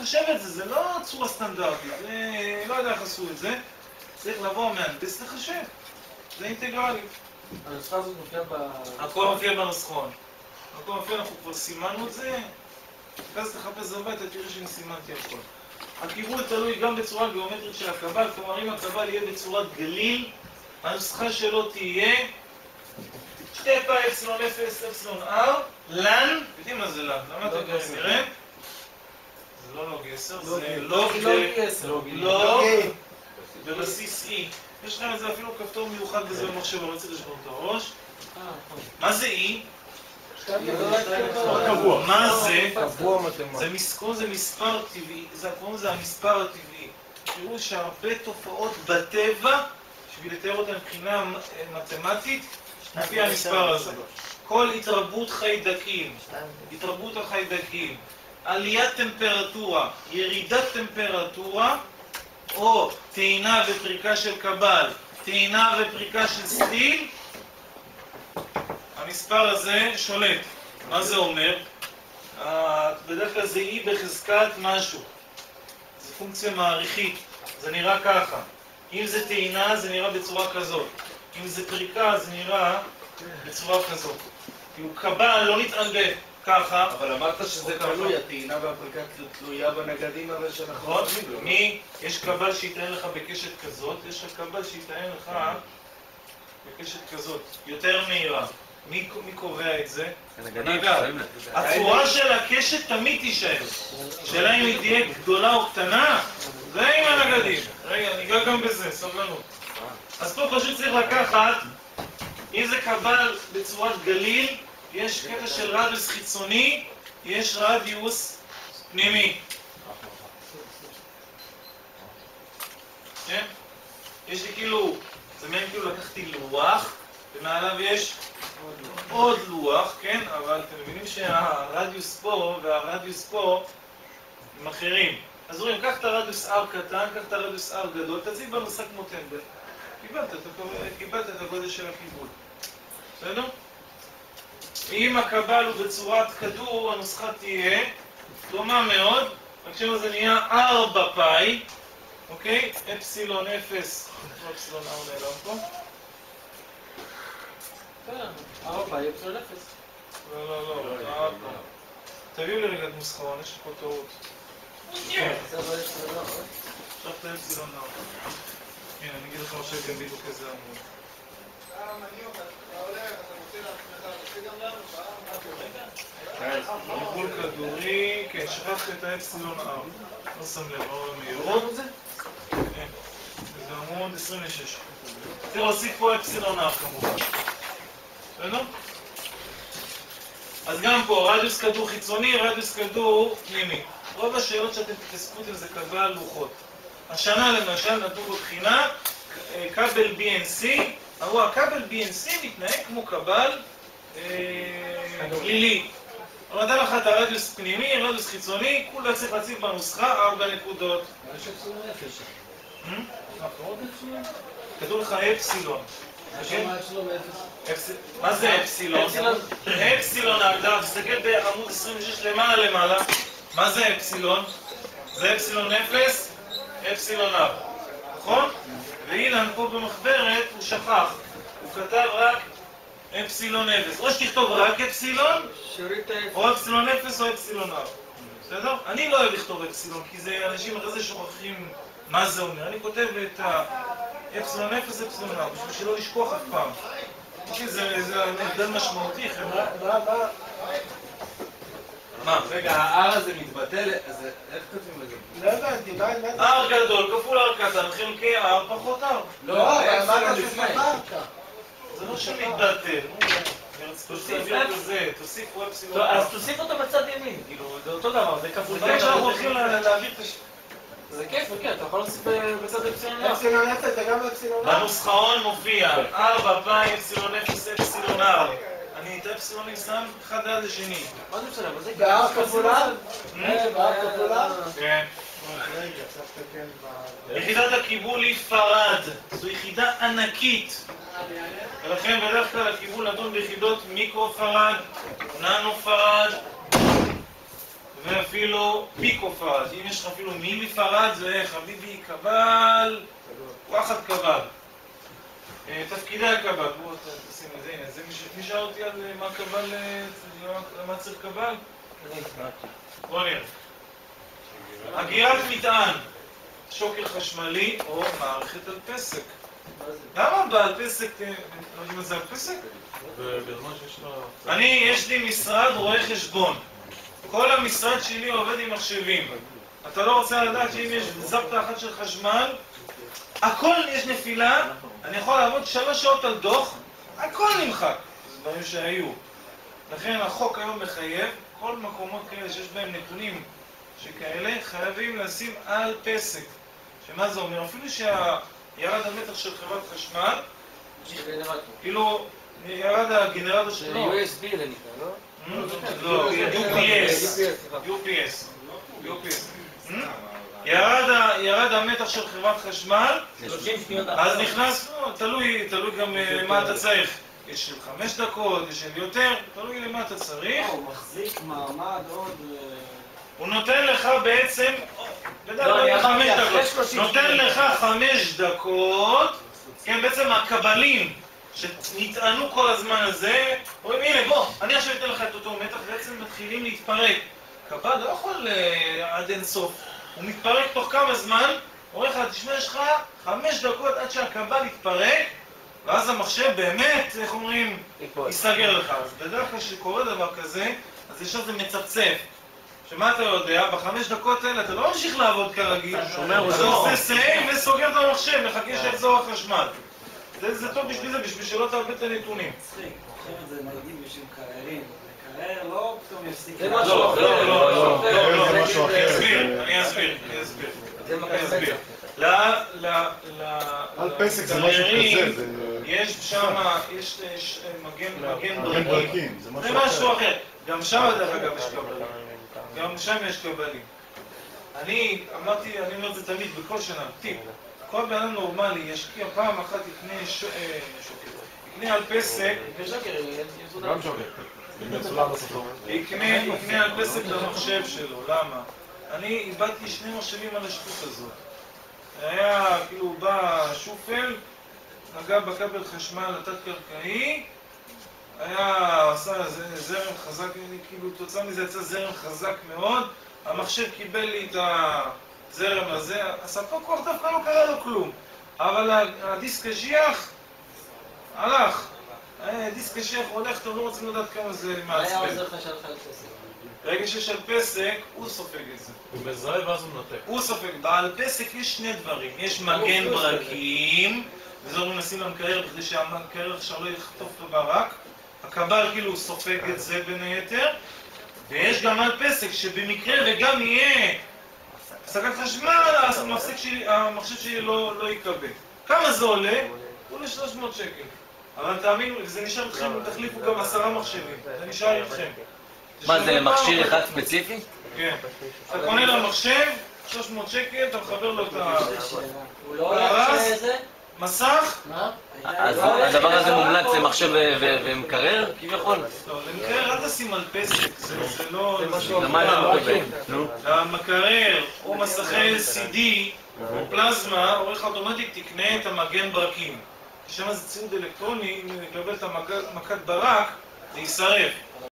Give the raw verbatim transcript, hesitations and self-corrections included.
לחשב את זה, זה לא צורה סטנדרטית, זה לא יודע איך עשו את זה, צריך לבוא מהנדס לחשב, זה אינטגרלי. הנוסחה הזאת מופיעה ב... הכל מופיע בנוסחון. הכל מופיע, אנחנו כבר סימנו את זה, אז תחפש הביתה, תראה שאני סימנתי הכל. הקיבול תלוי גם בצורה גיאומטרית של הקבל, כלומר אם הקבל יהיה בצורת גליל, הנוסחה שלו תהיה שתי פאי אפסילון אפס אפסילון R, לן, יודעים מה זה לן? למה אתם קוראים נראה? זה לא לוג עשר, זה לוג לוג בבסיס E. יש לכם את זה אפילו כפתור מיוחד בזה במחשב, אני לא צריך לשבור את הראש. מה זה E? מה זה? זה מספר, זה מספר טבעי, זה המספר הטבעי. תראו שהרבה תופעות בטבע, בשביל לתאר אותה מבחינה מתמטית, לפי המספר הזה. כל התרבות חיידקים, התרבות החיידקים, עליית טמפרטורה, ירידת טמפרטורה, או טעינה ופריקה של קבל, טעינה ופריקה של סטיל, המספר הזה שולט. מה זה אומר? בדרך כלל זה E בחזקת משהו. זה פונקציה מעריכית. זה נראה ככה. אם זה טעינה זה נראה בצורה כזאת. אם זה פריקה זה נראה בצורה כזאת. כי הוא קבל לא נטען ככה. אבל אמרת שזה תלוי, הטעינה והפריקה תלויה בנגדים הרי שאנחנו חושבים לו. מי? יש קבל שיטען לך בקשת כזאת, יש קבל שיטען לך בקשת כזאת, יותר מהירה. מי קובע את זה? אגב, הצורה של הקשת תמיד תישאר. שאלה אם היא תהיה גדולה או קטנה, זה עם הנגדים. רגע, ניגע גם בזה, סבלנות. אז פה פשוט צריך לקחת, אם זה קבל בצורת גליל, יש קטע של רדיוס חיצוני, יש רדיוס פנימי. כן? יש לי כאילו, זה מעין כאילו לקחתי לוח, ומעליו יש עוד לוח, כן? אבל אתם מבינים שהרדיוס פה והרדיוס פה הם אחרים. אז רואים, קח את הרדיוס R קטן, קח את הרדיוס R גדול, תציג בנוסחה כמו טמבל. קיבלת את הגודל של הקיבול. בסדר? אם הקבל הוא בצורת כדור, הנוסחה תהיה דומה מאוד, רק שמה זה נהיה ארבע פאי, אוקיי? אפסילון אפס, אפסילון R נעלם פה. ארבע פאי, אפסילון אפס. לא, לא, לא, ארבע. תביאו לי רגע את מוסחרון, יש פה טעות. עכשיו את האפסילון R. הנה, אני אגיד לך מה שגם בדיוק איזה עמוד. גבול כדורי, כן, שכחת את האפסילון R. לא שם לב, לא מהירות. כן, זה עמוד עשרים ושש. צריך להוסיף פה אפסילון R כמובן. בסדר? אז גם פה, רדיוס כדור חיצוני, רדיוס כדור פנימי. רוב השאלות שאתם תתעסקו איתן זה קבל לוחות. השנה למשל נתנו בבחינה כבל בי אן סי, אמרו הכבל בי אן סי מתנהג כמו כבל גלילי. אבל נתן לך את הרדיוס פנימי, רדיוס חיצוני, כולה צריך להציב בנוסחה ארבע נקודות. מה יש אפסילון אפס? כתוב לך אפסילון. מה זה אפסילון? אפסילון ההגדרה, תסתכל בעמוד עשרים ושש למעלה למעלה. מה זה אפסילון? זה אפסילון אפס, אפסילון R. נכון? ואילן פה במחברת הוא שכח. הוא כתב רק אפסילון אפס. או שתכתוב רק אפסילון, או אפסילון אפס או אפסילון R. בסדר? אני לא אוהב לכתוב אפסילון, כי זה אנשים אחרי זה שוכחים מה זה אומר. אני כותב את האפסילון אפס, אפסילון R, בשביל שלא לשכוח אף פעם. זה הבדל משמעותי, חבר'ה. מה? רגע, ה-R הזה מתבטל, אז איך כותבים לזה? לא הבנתי, מה הבנתי? R גדול כפול R קטן, חלקי R פחות R. לא, אבל מה אתה שפחת? זה לא שמתבטל. תוסיפו אפסילון. אז תוסיף אותו בצד ימין, כאילו, זה אותו דבר, זה כפול. זה שאנחנו הולכים להעביר את הש... זה כיף, כן, אתה יכול להוסיף בצד אפסילון. אפסילון אפס זה גם אפסילון. בנוסחאון מופיע ארבע פאי אפסילון אפס אפסילון R. אני את האפסילונים שם אחד עד השני. מה זה משנה? אבל זה באר כפולה? באר כפולה? כן. רגע, עכשיו תקן ב... יחידת הקיבול היא פרד. זו יחידה ענקית. ולכן בדרך כלל הקיבול נדון ביחידות מיקרו פרד, ננו פרד ואפילו פיקו-פרד. אם יש לך אפילו מילי-פרד, זה חביבי קבל, וואחד קבל. תפקידי הקבל, בואו תשים את זה, הנה, זה מי שאל אותי על מה קבל, למה צריך קבל? בואו נראה. אגירת מטען, שוקר חשמלי או מערכת על פסק. למה בעל פסק, לא יודעים מה זה על פסק? אני, יש לי משרד רואה חשבון. כל המשרד שלי עובד עם מחשבים. אתה לא רוצה לדעת שאם יש זפטה אחת של חשמל, הכל יש נפילה, אני יכול לעבוד שלוש שעות על דוח, הכל נמחק. זה דברים שהיו. לכן החוק היום מחייב, כל מקומות כאלה שיש בהם נתונים שכאלה, חייבים לשים על פסק. שמה זה אומר? אפילו שירד המתח של חברת חשמל, כאילו ירד הגנרטור שלו. יו אס בי זה נקרא, לא? לא, יו פי אס. יו פי אס. יו פי אס. ירד המתח של חברת חשמל, אז נכנס, תלוי, תלוי גם מה אתה צריך. יש של חמש דקות, יש של יותר, תלוי למה אתה צריך. הוא מחזיק מעמד עוד... הוא נותן לך בעצם, חמש דקות, נותן לך חמש דקות, כן, בעצם הקבלים שנטענו כל הזמן הזה, רואים, הנה, בוא, אני עכשיו אתן לך את אותו מתח, בעצם מתחילים להתפרק. קבל לא יכול עד אין סוף, הוא מתפרק תוך כמה זמן, אומר לך, תשמע, יש לך חמש דקות עד שהקבל יתפרק, ואז המחשב באמת, איך אומרים, יסתגר לך. אז בדרך כלל שקורה דבר כזה, אז יש לזה מצפצף. שמה אתה יודע, בחמש דקות האלה אתה לא ממשיך לעבוד כרגיל, אתה עושה סיים וסוגר את המחשב, מחכה שיחזור החשמל. זה טוב בשביל זה, בשביל שלא תאבד את הנתונים. מצחיק, חושבים את זה נגיד בשביל קריירים. קרייר לא פתאום יפסיק... זה משהו אחר. לא, לא, לא, לא, לא, אני אסביר, אני אסביר, אני אסביר. אני אסביר. על פסק זה משהו כזה, יש שם, יש מגן ברקים. זה משהו אחר. גם שם דרך אגב יש קבלים. גם שם יש קבלים. אני אמרתי, אני אומר את זה תמיד בכל שנה, טיפ. כל בן אדם נורמלי ישקיע פעם אחת יקנה שוקר. יקנה על פסק. גם שוקר. יקנה על פסק למחשב שלו. למה? אני איבדתי שני מחשבים על השטות הזאת. היה, כאילו, בא שופל, נגע בכבל חשמל התת-קרקעי, היה, עשה זרם חזק, כאילו, תוצאה מזה יצא זרם חזק מאוד, המחשב קיבל לי את הזרם הזה, הספק כוח דווקא לא קרה לו כלום, אבל הדיסק קשיח הלך, דיסק קשיח הולך, אתם לא רוצים לדעת כמה זה מעצבן. מה היה עוזר לך שלך על פסק? ברגע שיש על פסק, הוא סופג את זה. הוא מזרעי ואז הוא מנתק. הוא סופג. בעל פסק יש שני דברים. יש מגן ברקים, וזה אומרים לשים למקרר כדי שהמקרר עכשיו לא יחטוף את הברק. הקבל כאילו סופג את זה בין היתר. ויש גם על פסק שבמקרה וגם יהיה הפסקת חשמל, המחשב שלי לא יקבל. כמה זה עולה? הוא עולה שלוש מאות שקל. אבל תאמינו, וזה נשאר אתכם, תחליפו גם עשרה מחשבים. זה נשאר איתכם. מה, זה למכשיר אחד ספציפי? כן. אתה קונה למחשב, שלוש מאות שקל, אתה מחבר לו את ה... הוא לא הולך שזה? מסך? אז הדבר הזה מומלץ למחשב ומקרר, כביכול? לא, למקרר אל תשים על פסק, זה לא... למה לא מקבל? למקרר או מסכי אל סי די או פלזמה, עורך אוטומטית תקנה את המגן ברקים. כי שם זה ציוד אלקטרוני, אם נקבל את המכת ברק, זה יישרף.